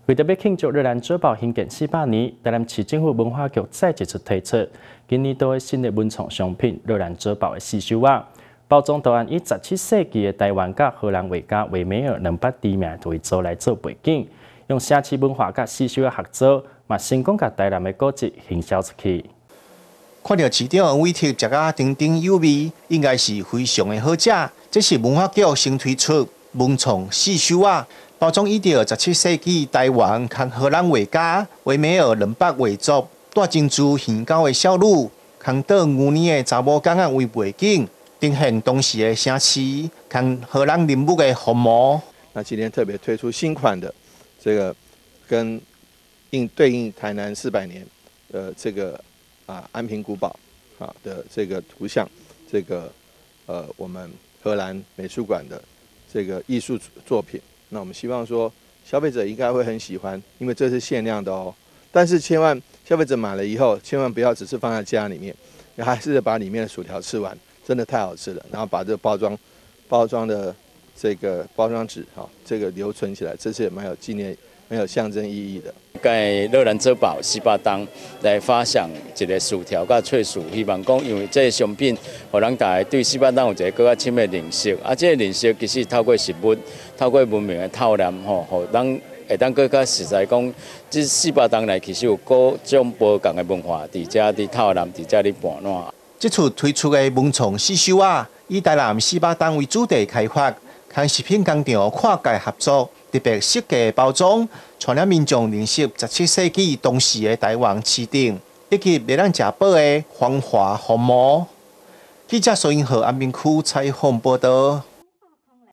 为特别庆祝热兰珠宝兴建400年，台南市政府文化局再一次推出今年度的新的文创商品热兰珠宝的刺绣啊，包装图案以17世纪的台湾甲荷兰画家维梅尔200知名图做来做背景，用城市文化甲刺绣的合作，嘛成功甲台南的古迹行销出去。 看到市长委托食甲津津有味，应该是非常的好食。这是文化局新推出文创刺绣啊。 包装依照17世纪台湾和荷兰画家维梅尔200画作，带珍珠现交的少女，康岛牛年的查某囡仔为背景，呈现当时的城市和荷兰人物的风貌。 那今天特别推出新款的这个跟对应台南400年这个安平古堡的这个图像，这个我们荷兰美术馆的这个艺术作品。 那我们希望说，消费者应该会很喜欢，因为这是限量的哦。但是千万消费者买了以后，千万不要只是放在家里面，还是把里面的薯条吃完，真的太好吃了。然后把这个包装的这个包装纸这个留存起来，这是也蛮有纪念、蛮有象征意义的。在热兰珠宝400档来发想一个薯条甲脆薯，希望讲因为这个商品，互人大家对400档有一个更加深的认识。这个认识其实透过实物、透过文明的透览，互人会当更加实在讲，这400档内其实有各种不同的文化，伫遮伫透览，伫遮伫盘烂。这次推出的文创刺绣啊，以台南400档为主题开发，和食品工厂跨界合作。 特别设计包装，传染民众认识17世纪当时的台湾市场，以及未让食饱的繁华风貌。记者苏英和安平区采访报道。